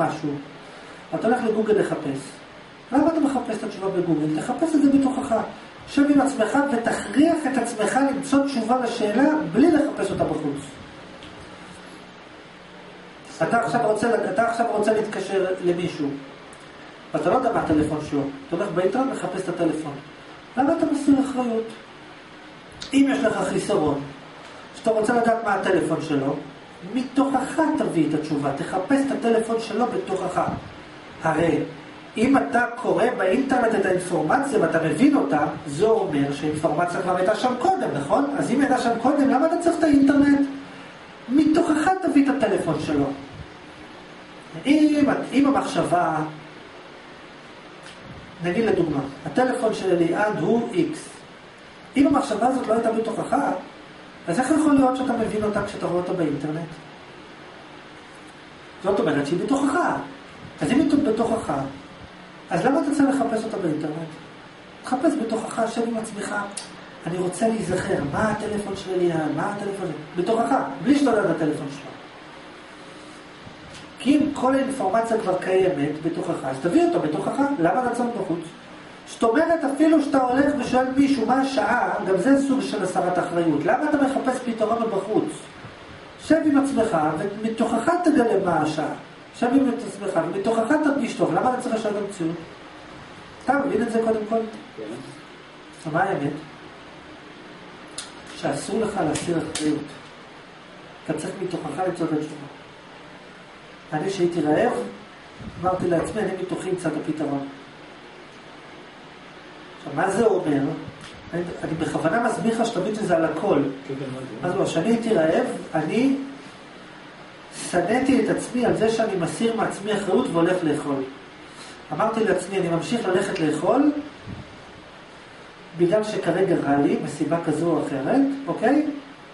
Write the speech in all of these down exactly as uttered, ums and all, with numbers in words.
משהו, אתה הולך לגוגל לחפש. למה אתה מחפש את התשובה בגוגל? תחפש את זה בתוכך. שב עם עצמך ותכריח את עצמך למצוא תשובה לשאלה בלי לחפש אותה בחוץ. אתה עכשיו רוצה, אתה עכשיו רוצה להתקשר למישהו, ואתה לא יודע מה הטלפון שלו. אתה הולך באינטרנט לחפש את הטלפון. למה אתה מסיר אחריות? אם יש לך חיסרון, שאתה רוצה לדעת מה הטלפון שלו, מתוכך תביא את התשובה. תחפש את הטלפון שלו בתוכך. הרי אם אתה קורא באינטרנט את האינפורמציה ואתה מבין אותה, זה אומר שהאינפורמציה כבר הייתה שם קודם, נכון? אז אם הייתה שם קודם, למה אתה צריך את האינטרנט? מתוכך תביא את הטלפון שלו. אם, אם המחשבה, נגיד לדוגמה, הטלפון של ליעד הוא X. אם המחשבה הזאת לא הייתה בתוכך, אז איך יכול להיות שאתה מבין אותה כשאתה רואה אותה באינטרנט? זאת אומרת שהיא בתוכך. אז אם היא בתוכך, אז למה אתה צריך לחפש אותה באינטרנט? תחפש בתוכך, שב עם עצמך. אני רוצה להיזכר, מה הטלפון של ליעד? מה הטלפון של... בתוכך, בלי שאתה יודע את הטלפון שלו. כי אם כל האינפורמציה כבר קיימת בתוכך, אז תביא אותו בתוכך. למה אתה צריך בחוץ? זאת אומרת, אפילו שאתה הולך ושואל מישהו מה השעה, גם זה סוג של הסרת אחריות. למה אתה מחפש פתרון בחוץ? שב עם עצמך ומתוכך תגלה מה השעה. שב עם עצמך ומתוכך תרגיש טוב. למה אתה צריך לשאול במציאות? אתה מבין את זה קודם כל? כן. מה האמת? שאסור לך להסיר אחריות. אתה צריך מתוכך למצוא את התשובה. אני שהייתי רעב, אמרתי לעצמי, אני מתוכי אמצא את הפתרון. עכשיו, מה זה אומר? אני, אני בכוונה מסביר לך שתבין שזה על הכל. אז לא, כשאני הייתי רעב, אני שנאתי את עצמי על זה שאני מסיר מעצמי אחריות והולך לאכול. אמרתי לעצמי, אני ממשיך ללכת לאכול, בגלל שכרגע רע לי, מסיבה כזו או אחרת, אוקיי?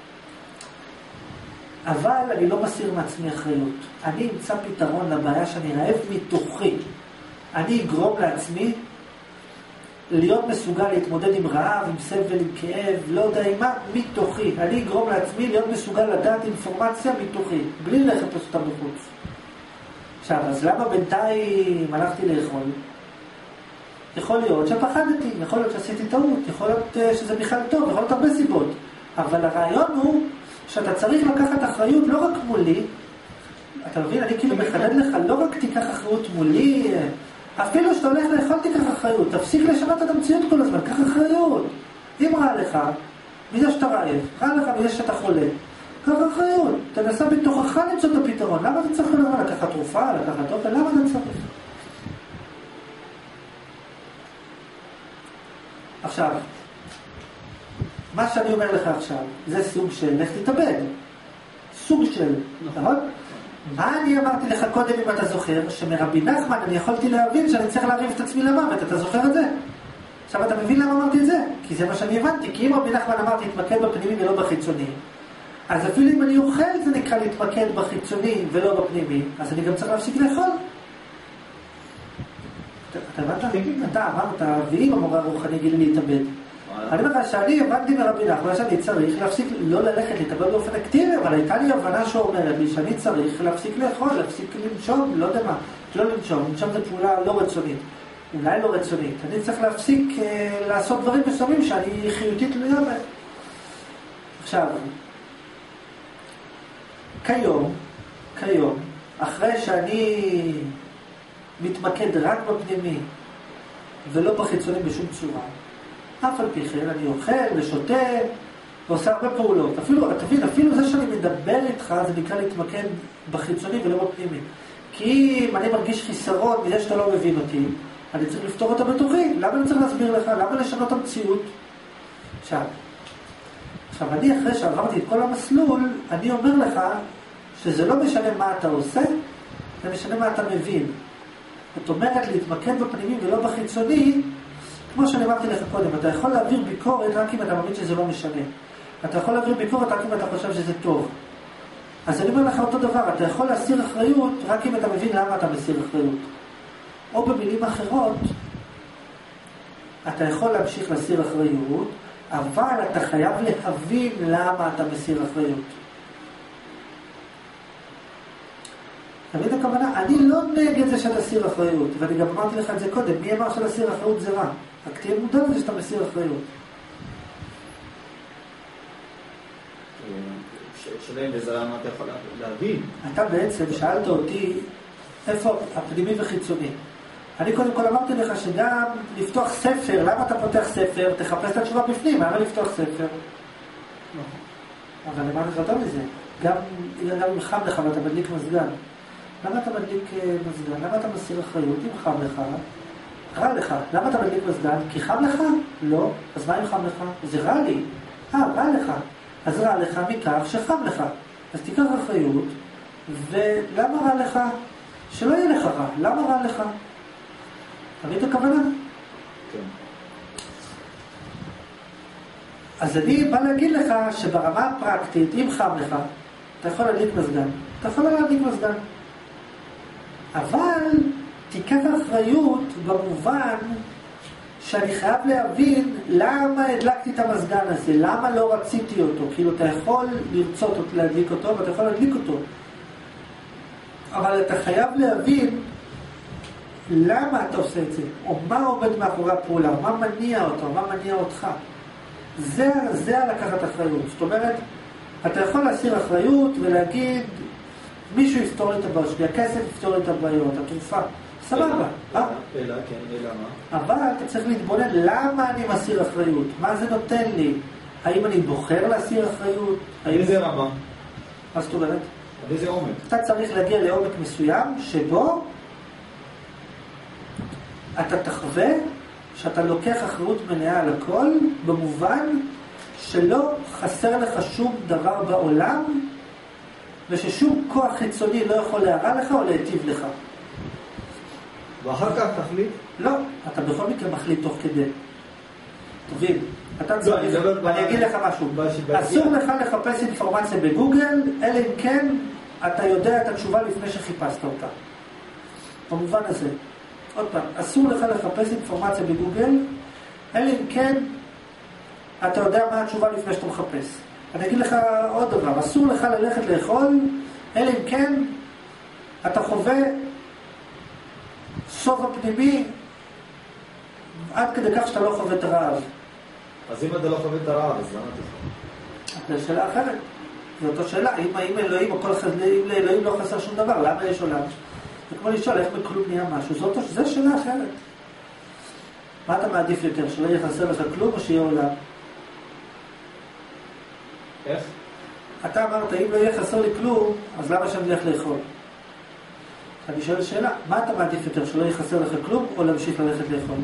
אבל אני לא מסיר מעצמי אחריות. אני אמצא פתרון לבעיה שאני רעב מתוכי. אני אגרום לעצמי להיות מסוגל להתמודד עם רעב, עם סבל, עם כאב, לא יודע עם מה, מתוכי. אני אגרום לעצמי להיות מסוגל לדעת אינפורמציה מתוכי, בלי לחפש אותה בחוץ. עכשיו, אז למה בינתיים הלכתי לאכול? יכול להיות שפחדתי, יכול להיות שעשיתי טעות, יכול להיות שזה בכלל טוב, יכול להיות הרבה סיבות. אבל הרעיון הוא שאתה צריך לקחת אחריות לא רק מולי, אתה מבין, אני כאילו מחדד לך, לא רק תיקח אחריות מולי, אפילו שאתה הולך לאכול תיקח אחריות, תפסיק לשנות את המציאות כל הזמן, קח אחריות. אם רע לך, מזה שאתה רעב, רע לך מזה שאתה חולה, קח אחריות, תנסה בתוכך למצוא את הפתרון. למה אתה צריך למה? לקחת תרופה, לקחת אוכל, למה אתה צריך? עכשיו, מה שאני אומר לך עכשיו, זה סוג של לך תתאבד. סוג של, נכון? מה אני אמרתי לך קודם אם אתה זוכר? שמרבי נחמן אני יכולתי להבין שאני צריך להריב את עצמי למוות, אתה זוכר את זה? עכשיו אתה מבין למה אמרתי את זה? כי זה מה שאני הבנתי, כי אם רבי נחמן אמרתי להתמקד בפנימי ולא בחיצוני, אז אפילו אם אני אוכל זה נקרא להתמקד בחיצוני ולא בפנימי, אז אני גם צריך להפסיק לאכול. אתה הבנת? אתה אמרת, ואם המורה הרוחני גילי להתאבד, אני אומר לך שאני הבנתי מרבי נחמן שאני צריך להפסיק, לא ללכת להתאבד באופן אקטיבי, אבל הייתה לי הבנה שאומרת לי שאני צריך להפסיק לאכול, להפסיק לנשום, לא יודע מה, לא לנשום, לנשום זה פעולה לא רצונית, אולי לא רצונית, אני צריך להפסיק אה, לעשות דברים מסוימים שאני חיותית תלויה בהם. עכשיו, כיום, כיום, אחרי שאני מתמקד רק בפנימי ולא בחיצוני בשום צורה, אף על פי כן, אני אוכל ושותה ועושה הרבה פעולות. אפילו, תבין, אפילו זה שאני מדבר איתך, זה נקרא להתמקד בחיצוני ולא בפנימי. כי אם אני מרגיש חיסרון מזה שאתה לא מבין אותי, אני צריך לפתור אותה בתוכי. למה אני צריך להסביר לך? למה לשנות המציאות? עכשיו, עכשיו, אני אחרי שעברתי את כל המסלול, אני אומר לך שזה לא משנה מה אתה עושה, זה משנה מה אתה מבין. זאת אומרת, להתמקד בפנימי ולא בחיצוני, כמו שאני אמרתי לך קודם, אתה יכול להעביר ביקורת רק אם אתה מאמין שזה לא משנה. אתה יכול להעביר ביקורת רק אם אתה חושב שזה טוב. אז אני אומר לך אותו דבר, אתה יכול להסיר אחריות רק אם אתה מבין למה אתה מסיר אחריות. או במילים אחרות, אתה יכול להמשיך להסיר אחריות, אבל אתה חייב להבין למה אתה מסיר אחריות. תמיד הכוונה, אני לא נגד זה שאתה סיר אחריות, ואני גם אמרתי לך את זה קודם, מי אמר שלסיר אחריות זה רע? רק תהיה מודע לזה שאתה מסיר אחריות. שלהם וזה מה אתה יכול להבין. אתה בעצם שאלת אותי איפה הפנימי וחיצוני. אני קודם כל אמרתי לך שגם לפתוח ספר, למה אתה פותח ספר? תחפש את התשובה בפנים, למה לפתוח ספר? אבל אמרתי לך יותר מזה, גם אם חם לך ואתה מדליק מזגן. למה אתה מדליק מזגן? למה אתה מסיר אחריות? אם חם לך, רע לך. למה אתה מדליק מזגן? כי חם לך? לא. אז מה אם חם לך? זה רע לי. אה, רע לך. אז רע לך מכך שחם לך. אז תיקח אחריות, ולמה רע לך? שלא יהיה לך רע. למה רע לך? תמיד הכוונה? כן. אז אני בא להגיד לך שברמה הפרקטית, אם חם לך, אתה יכול להדליק מזגן. אתה יכול להדליק מזגן. אבל תיקח אחריות במובן שאני חייב להבין למה הדלקתי את המזגן הזה, למה לא רציתי אותו. כאילו אתה יכול לרצות להדליק אותו ואתה יכול להדליק אותו. אבל אתה חייב להבין למה אתה עושה את זה, או מה עומד מאחורי הפעולה, או מה מניע אותו, או מה מניע אותך. זה, זה לקחת אחריות. זאת אומרת, אתה יכול להסיר אחריות ולהגיד, מישהו יפתור לי את הבעיות שלי, הכסף יפתור לי את הבעיות, התרופה. סבבה. אלא, אלא, כן, אלא מה? אבל אתה צריך להתבונן, למה אני מסיר אחריות? מה זה נותן לי? האם אני בוחר להסיר אחריות? איזה רמה? מה זאת אומרת? איזה עומק? אתה צריך להגיע לעומק מסוים, שבו אתה תחווה שאתה לוקח אחריות מלאה על הכל, במובן שלא חסר לך שום דבר בעולם, וששום כוח חיצוני לא יכול להרע לך או להיטיב לך. ואחר כך תחליט? לא, אתה בכל מקרה מחליט תוך כדי. תבין, אתה צריך, אני אגיד לך משהו, אסור לך לחפש אינפורמציה בגוגל, אלא אם כן אתה יודע את התשובה לפני שחיפשת אותה. במובן הזה. עוד פעם, אסור לך לחפש אינפורמציה בגוגל, אלא אם כן אתה יודע מה התשובה לפני שאתה מחפש. אני אגיד לך עוד דבר, אסור לך ללכת לאכול, אלא אם כן אתה חווה סוף הפנימי עד כדי כך שאתה לא חווה את הרעב. אז אם אתה לא חווה את הרעב, אז למה אתה חווה? זו שאלה אחרת. זו אותה שאלה, אם, אם אלוהים או כל חסד, אם לאלוהים לא חסר שום דבר, למה יש עולם? זה כמו לשאול, איך בכלום נהיה משהו? זו, אותו, זו שאלה אחרת. מה אתה מעדיף יותר? שלא יהיה חסר לך כלום או שיהיה עולם? איך? אתה אמרת, אם לא יהיה חסר לי כלום, אז למה שאני אלך לאכול? אני שואל שאלה, מה אתה מעדיף יותר? שלא יהיה חסר לך כלום או להמשיך ללכת לאכול?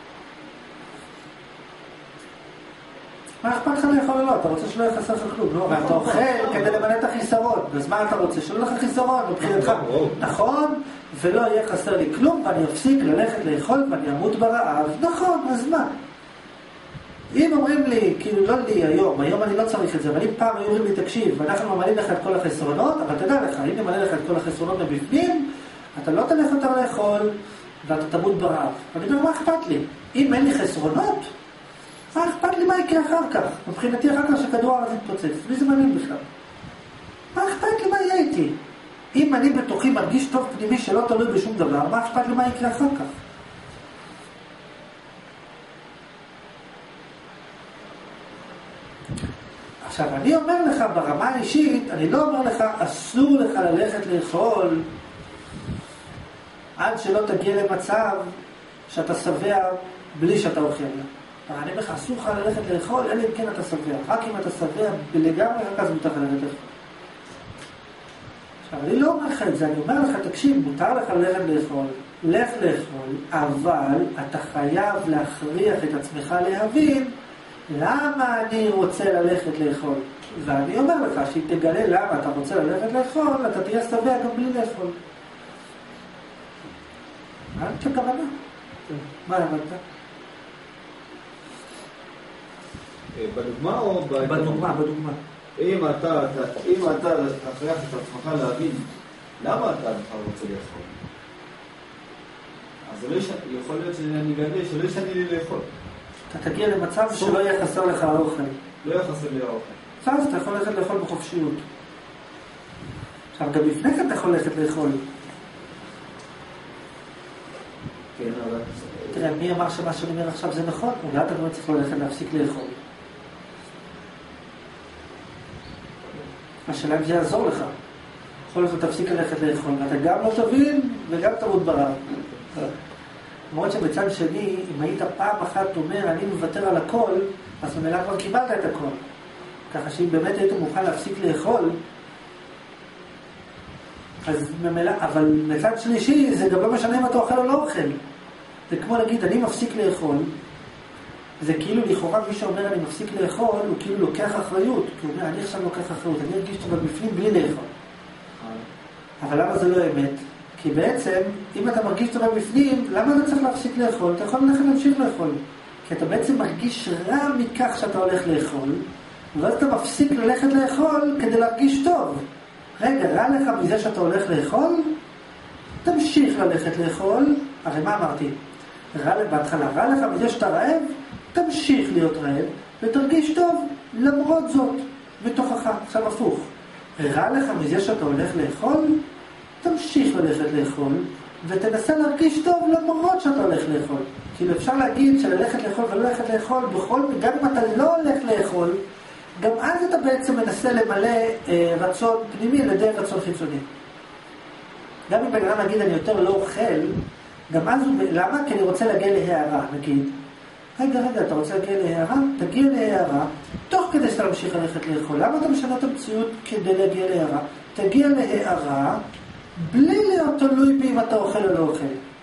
מה אכפת לך לאכול או לא? אתה רוצה שלא יהיה חסר לך כלום, לא? ואתה אוכל כדי למלא את החיסרון. אז מה אתה רוצה? שלא לך חיסרון מבחינתך. נכון, ולא יהיה חסר לי כלום, ואני אפסיק ללכת לאכול ואני אמות ברעב. נכון, אז מה? אם אומרים לי, כאילו לא לי היום, היום אני לא צריך את זה, אבל אם פעם היו אומרים לי, תקשיב, אנחנו ממלאים לך את כל החסרונות, אבל תדע לך, אם נמלא לך את כל החסרונות מבפנים, אתה לא תלך אותם לאכול, ואתה תמות ברעב. אני אומר, מה אכפת לי? אם אין לי חסרונות, מה אכפת לי מה יקרה אחר כך? מבחינתי אחר כך שכדור הארץ יתפוצץ. מי זה מעניין בכלל? מה אכפת לי מה יהיה איתי? אם אני בתוכי מרגיש טוב פנימי שלא תלוי בשום דבר, מה אכפת לי מה יקרה אחר כך? עכשיו, אני אומר לך ברמה האישית, אני לא אומר לך, אסור לך ללכת לאכול עד שלא תגיע למצב שאתה שבע בלי שאתה אוכל. אני אומר לך, אסור לך ללכת לאכול, אלא אם כן אתה שבע. רק אם אתה שבע לגמרי, רק אז מותר לך ללכת לאכול. עכשיו, אני לא אומר לך את זה, אני אומר לך, תקשיב, מותר לך ללכת לאכול, לך לאכול, אבל אתה חייב להכריח את עצמך להבין למה אני רוצה ללכת לאכול. ואני אומר לך, שהיא תגלה למה אתה רוצה ללכת לאכול, אתה תהיה שבע גם בלי לאכול. מה את הכוונה? מה הבנת? בדוגמה או בדוגמה, בדוגמה. אם אתה, אם אתה תכריח את עצמך להבין למה אתה רוצה לאכול, אז יכול להיות שאני גדל שלא ישנה לי לאכול. אתה תגיע למצב שלא יהיה חסר לך האוכל. לא יהיה חסר לי האוכל. אז אתה יכול ללכת לאכול בחופשיות. עכשיו, גם לפני כן אתה יכול ללכת לאכול. כן, אבל... תראה, מי אמר שמה שאני אומר עכשיו זה נכון? אולי אתה כבר צריך ללכת להפסיק לאכול. השאלה אם זה יעזור לך. בכל זאת תפסיק ללכת לאכול, ואתה גם לא תבין וגם תמות ברעב. למרות שבצד שני, אם היית פעם אחת אומר, אני מוותר על הכל, אז ממילא כבר קיבלת את הכל. ככה שאם באמת היית מוכן להפסיק לאכול, אז ממילא, אבל מצד שלישי, זה גם לא משנה אם אתה אוכל או לא אוכל. זה כמו להגיד, אני מפסיק לאכול, זה כאילו לכאורה מי שאומר אני מפסיק לאכול, הוא כאילו לוקח אחריות. כי הוא אומר, אני עכשיו לוקח אחריות, אני ארגיש שאתה בפנים בלי לאכול. אבל למה זה לא אמת? כי בעצם, אם אתה מרגיש שאתה בפנים, למה אתה צריך להפסיק לאכול? אתה יכול ללכת להמשיך לאכול. כי אתה בעצם מרגיש רע מכך שאתה הולך לאכול, ואז אתה מפסיק ללכת לאכול כדי להרגיש טוב. רגע, רע לך מזה שאתה הולך לאכול? תמשיך ללכת לאכול. הרי מה אמרתי? רע בהתחלה, רע לך מזה שאתה רעב? תמשיך להיות רעב ותרגיש טוב למרות זאת בתוכך. עכשיו הפוך. רע לך מזה שאתה הולך לאכול? תמשיך ללכת לאכול ותנסה להרגיש טוב למרות שאתה הולך לאכול. כאילו אפשר להגיד שללכת לאכול ולא ללכת לאכול, בכל, גם אם אתה לא הולך לאכול, גם אז אתה בעצם מנסה למלא אה, רצון פנימי על ידי רצון חיצוני. גם אם בגלל נגיד אני יותר לא אוכל, גם אז הוא, למה? כי אני רוצה להגיע להערה, נגיד. רגע, רגע, אתה רוצה להגיע להערה? תגיע להערה, תוך כדי שאתה ממשיך ללכת לאכול. למה אתה משנה את המציאות כדי להגיע להערה? תגיע להערה, בלי להיות תלוי בי אם אתה אוכל או לא אוכל.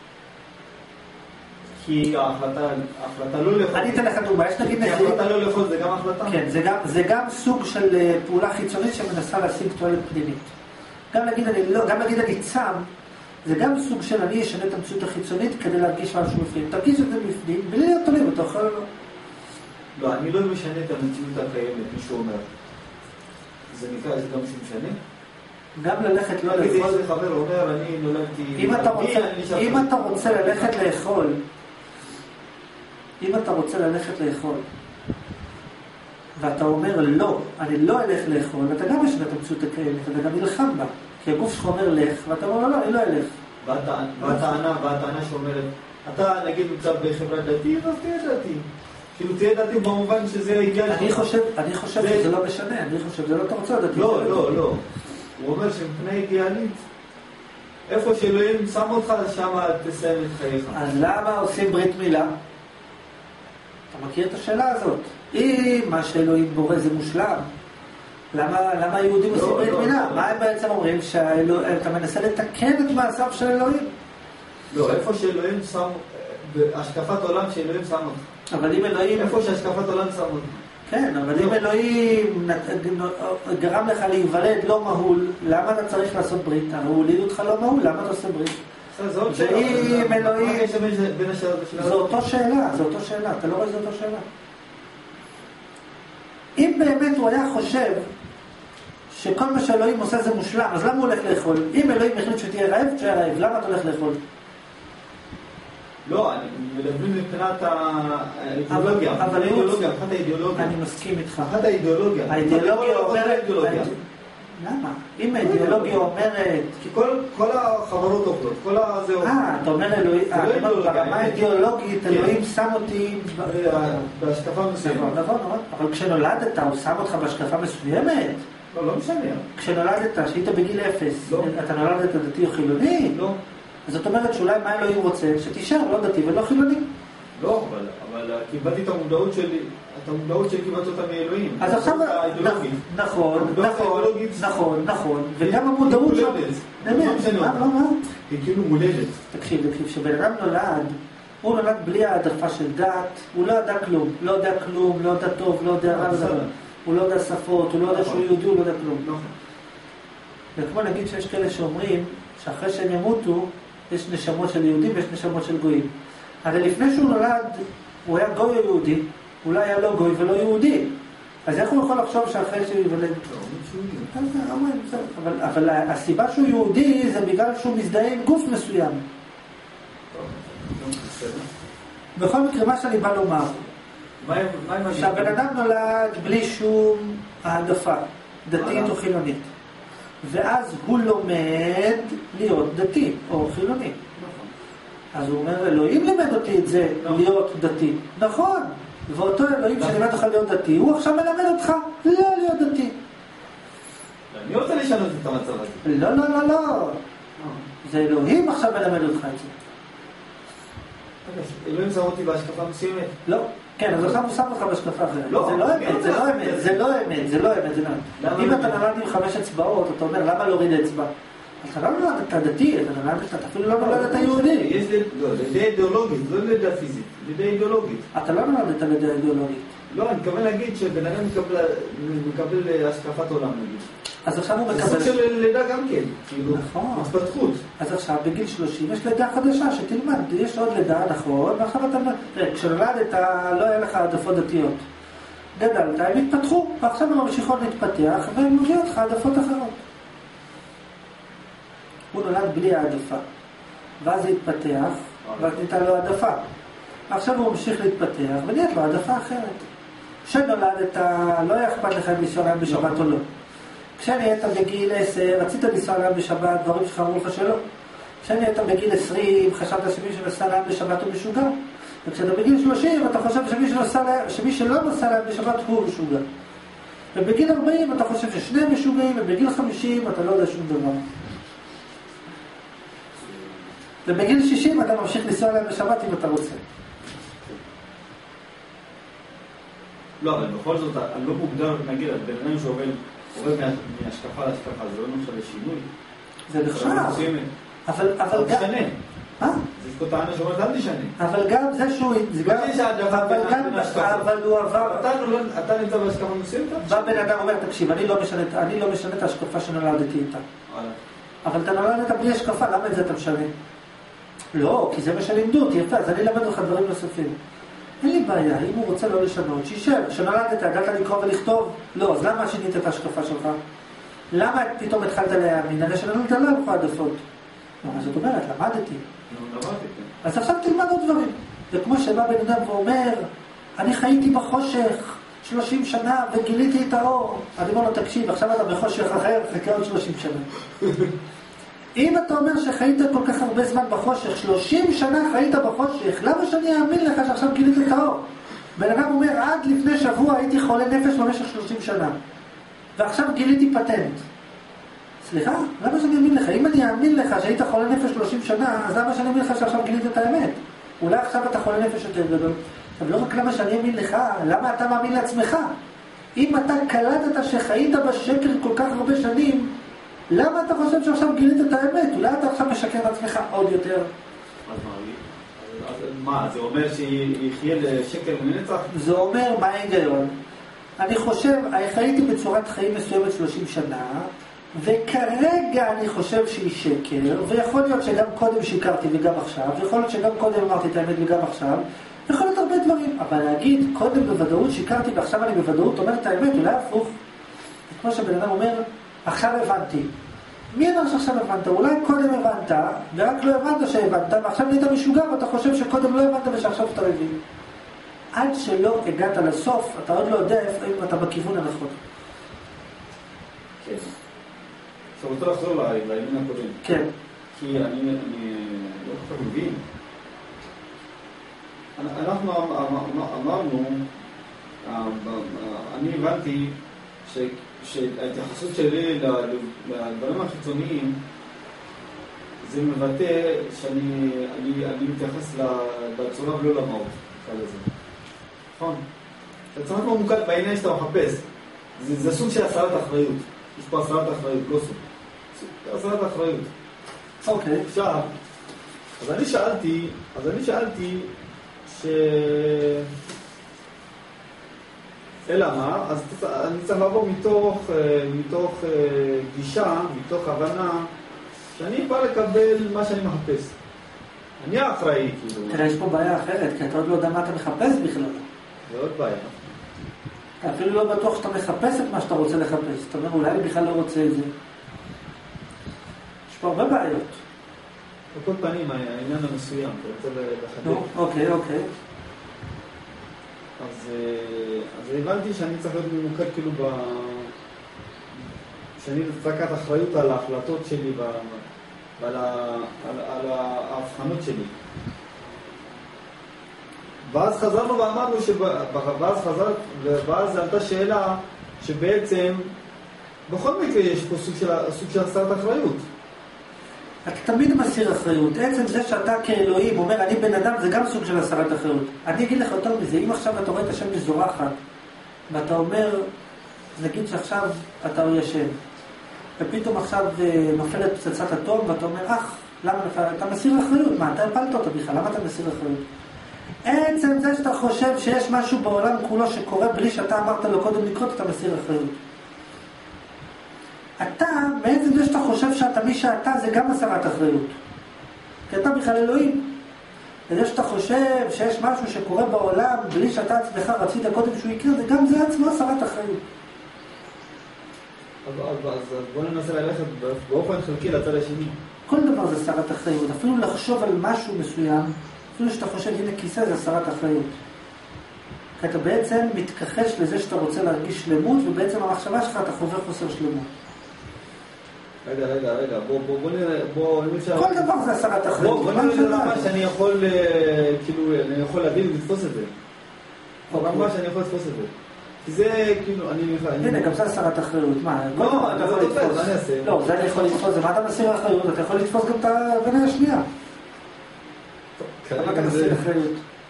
כי ההחלטה, ההחלטה לא לאכול. אני אתן לך דוגמה, יש נגיד... כי ההחלטה לא לאכול זה גם החלטה? כן, זה גם, זה גם סוג של פעולה חיצונית שמנסה להשיג תועלת פנימית. גם להגיד אני לא, גם להגיד אני צם, זה גם סוג של אני אשנה את המציאות החיצונית כדי להרגיש משהו בפנים. תרגיש את זה בפנים, בלי להיות תלוי, אתה אוכל או לא. לא, אני לא משנה את המציאות הקיימת, מישהו אומר. זה נקרא, זה גם שמשנה? גם ללכת לא לאכול. איזה חבר אומר, אני נולדתי... אם אתה רוצה, אם אתה רוצה ללכת לאכול, אם אתה רוצה ללכת לאכול, ואתה אומר לא, אני לא אלך לאכול, ואתה גם משנה את המציאות הקיימת, אתה גם נלחם בה. כי הגוף שלך אומר לך, ואתה אומר לא, אני לא אלך. והטענה, והטענה שאומרת, אתה נגיד נמצא בחברה דתית, אז תהיה דתי. כאילו תהיה דתי במובן שזה אידיאל. אני חושב, אני חושב שזה לא משנה, אני חושב שזה לא אתה רוצה דתי. לא, לא, לא. הוא אומר שמפני אידיאלית, איפה שאלוהים שם אותך, שם תסיים את חייך. אז למה עושים ברית מילה? אתה מכיר את השאלה הזאת? אם מה שאלוהים בורא זה מושלם, למה, למה היהודים עושים ברית מילה? מה הם בעצם אומרים? שאתה מנסה לתקן את מעשיו של אלוהים? לא, איפה שאלוהים שם, בהשקפת עולם שאלוהים שם אותך. אבל אם אלוהים... איפה שהשקפת עולם שם אותך. כן, אבל אם אלוהים גרם לך להיוולד לא מהול, למה אתה צריך לעשות ברית? הוא הוליד אותך לא מהול, למה אתה עושה ברית? ואם אלוהים... זו אותו שאלה, זו אותו שאלה, אתה לא רואה זו אותו שאלה. אם באמת הוא היה חושב שכל מה שאלוהים עושה זה מושלם, אז למה הוא הולך לאכול? אם אלוהים החליט שתהיה רעב, תהיה רעב, למה אתה הולך לאכול? לא, אני מדברים מבחינת האידיאולוגיה. אבל האידיאולוגיה, אחת האידיאולוגיה. אני מסכים איתך. אחת האידיאולוגיה. האידיאולוגיה אומרת... למה? אם האידיאולוגיה אומרת... כי כל החברות אוכלות, כל הזה... אה, אתה אומר אלוהים... ברמה האידיאולוגית, אלוהים שם אותי... בהשקפה מסוימת. נכון, נכון. אבל כשנולדת, הוא שם אותך בהשקפה מסוימת? לא, לא משנה. כשנולדת, שהיית בגיל אפס, אתה נולדת דתי או חילוני? לא. אז זאת אומרת שאולי מה אלוהים רוצה? שתישאר לא דתי ולא חילוני. לא, אבל, אבל קיבלתי את המודעות שלי, את המודעות שלי קיבלתי אותה מאלוהים. אז עכשיו, נכון, נכון, נכון, נכון, וגם המודעות שלו, באמת, מה, מה, מה? היא כאילו מולדת. תקשיב, תקשיב, שבן אדם נולד, הוא נולד בלי העדפה של דת, הוא לא ידע כלום, לא יודע כלום, לא יודע טוב, לא יודע רע, הוא לא יודע שפות, הוא לא יודע שהוא יהודי, הוא לא יודע כלום. וכמו נגיד שיש כאלה שאומרים, שאחרי שהם ימותו, יש נשמות של יהודים ויש נשמות של גויים. הרי לפני שהוא נולד, הוא היה גוי או יהודי, אולי היה לא גוי ולא יהודי. אז איך הוא יכול לחשוב שאחרי שהוא יוולד? אבל הסיבה שהוא יהודי זה בגלל שהוא מזדהה עם גוף מסוים. בכל מקרה, מה שאני בא לומר, שהבן אדם נולד בלי שום העדפה, דתית או חילונית. ואז הוא לומד להיות דתי או חילוני. אז הוא אומר, אלוהים לימד אותי את זה, להיות דתי. נכון, ואותו אלוהים שלימד אותך להיות דתי, הוא עכשיו מלמד אותך לא להיות דתי. אני רוצה לשנות את המצב הזה. לא, לא, לא, לא. זה אלוהים עכשיו מלמד אותך את זה. אלוהים שם אותי בהשקפה מסוימת? לא. כן, אז עכשיו הוא שם אותך בהשקפה אחרת. זה לא אמת, זה לא אמת, זה לא אמת, זה לא אמת, זה לא אמת. אם אתה נולד עם חמש אצבעות, אתה אומר, למה להוריד אצבע? אתה לא נולד, אתה דתי, אתה נולד, אתה אפילו לא נולד, אתה יהודי. יש לידי אידיאולוגית, לא לידי פיזית, לידי אידיאולוגית. אתה לא נולדת לידי אידיאולוגית. לא, אני מתכוון להגיד שבן אדם מקבל השקפת עולם, נגיד. אז עכשיו הוא מקבל... זה סוג של לידה גם כן, כאילו, התפתחות. אז עכשיו, בגיל שלושים, יש לידה חדשה שתלמד, יש עוד לידה, נכון, ועכשיו אתה... כשנולדת, לא היה לך העדפות דתיות. גדלת, הם התפתחו, ועכשיו הם ממשיכות להתפתח, והם מביא אותך העדפות אחרות. הוא נולד בלי העדפה, ואז זה התפתח, ואז ניתן לו העדפה. עכשיו הוא ממשיך להתפתח, ונהיית לו העדפה אחרת. כשנולדת, לא היה אכפת לך אם לנסוע להם בשבת או לא. כשנהיית בגיל עשר, רצית לנסוע להם בשבת, דברים שלך אמרו לך שלא. כשנהיית בגיל עשרים, חשבת שמי שנסע להם בשבת הוא משוגע. וכשאתה בגיל שלושים, אתה חושב שמי, להם, שמי שלא נסע להם בשבת הוא משוגע. ובגיל ארבעים אתה חושב ששניהם משוגעים, ובגיל חמישים אתה לא יודע שום דבר. ובגיל שישים אתה ממשיך לנסוע להם בשבת אם אתה רוצה. לא, אבל בכל זאת, אני לא מוגדר, נגיד, בן אדם שעובד מהשקפה להשקפה, זה לא נושא לשינוי. זה נחשב. אבל, אבל גם... תשנה. אה? זה פה טענה שאומרת, אל תשנה. אבל גם זה שהוא... אבל גם... אבל הוא עבר... אתה נמצא בהשקפה מסוימת? בא בן אדם אומר, תקשיב, אני לא משנה את ההשקפה שנולדתי איתה. אבל אתה נולדת בלי השקפה, למה את זה אתה משנה? לא, כי זה מה שלימדו אותי, יפה, אז אני למד לך דברים נוספים. אין לי בעיה, אם הוא רוצה לא לשנות, שישב, שנולדת, ידעת לקרוא ולכתוב, לא, אז למה שינית את ההשקפה שלך? למה פתאום התחלת להאמין? הרי שנולדת לא הלכו העדפות. זאת אומרת, למדתי. אז עכשיו תלמד עוד דברים. זה כמו שבא בן אדם ואומר, אני חייתי בחושך שלושים שנה וגיליתי את האור. אני אומר לו, תקשיב, עכשיו אתה בחושך אחר, חכה עוד שלושים שנה. אם אתה אומר שחיית כל כך הרבה זמן בחושך, שלושים שנה חיית בחושך, למה שאני אאמין לך שעכשיו גילית את האור? בן אדם אומר, עד לפני שבוע הייתי חולה נפש במשך שלושים שנה, ועכשיו גיליתי פטנט. סליחה? למה שאני אאמין לך? אם אני אאמין לך שהיית חולה נפש שלושים שנה, אז למה שאני אאמין לך שעכשיו גילית את האמת? אולי עכשיו אתה חולה נפש יותר גדול. אבל לא רק למה שאני אאמין לך, למה אתה מאמין לעצמך? אם אתה קלטת שחיית בשקר כל כך הרבה שנים, למה אתה חושב שעכשיו גילית את האמת? אולי אתה עכשיו משקר לעצמך עוד יותר? אז מה, זה אומר שיחיה לשקר מנצח? זה אומר, מה ההיגיון? אני חושב, חייתי בצורת חיים מסוימת שלושים שנה, וכרגע אני חושב שהיא שקר, ויכול להיות שגם קודם שיקרתי וגם עכשיו, ויכול להיות שגם קודם אמרתי את האמת וגם עכשיו, יכול להיות הרבה דברים, אבל להגיד, קודם בוודאות שיקרתי ועכשיו אני בוודאות אומר את האמת, אולי הפוך. כמו שבן אדם אומר, עכשיו הבנתי. מי אמר שעכשיו הבנת? אולי קודם הבנת, ורק לא הבנת שהבנת, ועכשיו נהיית משוגע ואתה חושב שקודם לא הבנת ושעכשיו אתה מבין. עד שלא הגעת לסוף, אתה עוד לא יודע אם אתה בכיוון הנכון. כן. עכשיו רוצה לחזור לעניין הקודם. כן. כי אני לא כל כך מבין. אנחנו אמרנו, אני הבנתי שההתייחסות שלי לדברים החיצוניים זה מבטא שאני מתייחס בצורה ולא למהות, נכון? אתה צריך ממוקד בעניין שאתה מחפש. זה סוג של הסרת אחריות. יש פה הסרת אחריות, לא סוג. הסרת אחריות. אוקיי. עכשיו, אז אני שאלתי, אז אני שאלתי ש... אלא מה? אז אני צריך לעבור מתוך, מתוך גישה, מתוך הבנה, שאני בא לקבל מה שאני מחפש. אני האחראי, כאילו. תראה, יש פה בעיה אחרת, כי אתה עוד לא יודע מה אתה מחפש בכלל. זה עוד בעיה. אתה אפילו לא בטוח שאתה מחפש את מה שאתה רוצה לחפש. אתה אומר, אולי אני בכלל לא רוצה את זה. יש פה הרבה בעיות. בכל פנים, העניין המסוים, אתה רוצה לחדש. אוקיי, אוקיי. אז, אז הבנתי שאני צריך להיות ממוקד כאילו ב... שאני צריך לקחת אחריות על ההחלטות שלי ב... ועל ה- על- על ההבחנות שלי. ואז חזרנו ואמרנו, שב- ואז חזרת, ואז עלתה שאלה שבעצם בכל מקרה יש פה סוג של, סוג של הסרת אחריות. אתה תמיד מסיר אחריות. עצם זה שאתה כאלוהים אומר אני בן אדם, זה גם סוג של הסרת אחריות. אני אגיד לך יותר מזה, אם עכשיו אתה רואה את השמש זורחת ואתה אומר, נגיד שעכשיו אתה לא ישן ופתאום עכשיו נופלת פצצת אטום ואתה אומר אך, למה אתה מסיר אחריות? מה, אתה הפלת אותה בכלל, למה אתה מסיר אחריות? עצם זה שאתה חושב שיש משהו בעולם כולו שקורה בלי שאתה אמרת לו קודם לקרות, אתה מסיר אחריות. אתה, בעצם זה שאתה חושב שאתה מי שאתה, זה גם הסרת אחריות. כי אתה בכלל אלוהים. וזה שאתה חושב שיש משהו שקורה בעולם בלי שאתה עצמך רצית קודם שהוא יקרה, זה גם זה עצמו הסרת אחריות. אז, אז, אז בוא ננסה ללכת באופן חלקי לצד השני. כל דבר זה הסרת אחריות. אפילו לחשוב על משהו מסוים, אפילו שאתה חושב, הנה כיסא, זה הסרת אחריות. כי אתה בעצם מתכחש לזה שאתה רוצה להרגיש שלמות, ובעצם המחשבה שלך אתה חובר חוסר שלמות. רגע, רגע, רגע, בוא, בוא, בוא נראה, בוא, אם אפשר... כל דבר זה הסרת אחריות. בוא, בוא נראה למה שאני יכול, כאילו, אני יכול להבין ולתפוס את זה. רמה שאני יכול לתפוס את זה. כי זה, כאילו, אני... הנה, גם זה הסרת אחריות. מה? לא, אתה לא תופס, מה אני אעשה? לא, זה אני יכול לתפוס, זה מה אתה מסיר אחריות? אתה יכול לתפוס גם את הבנה השנייה. למה אתה מסיר אחריות?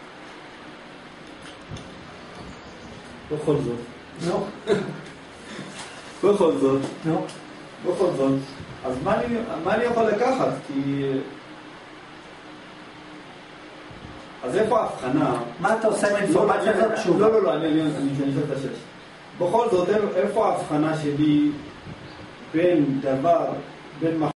בכל זאת. נו. בכל זאת. נו. בכל זאת. אז מה אני, מה אני יכול לקחת? כי... אז איפה ההבחנה? מה אתה עושה עם אינפורמציה הזאת תשובה? לא, לא, לא, אני אשאל את השש. בכל זאת, איפה ההבחנה שלי בין דבר, בין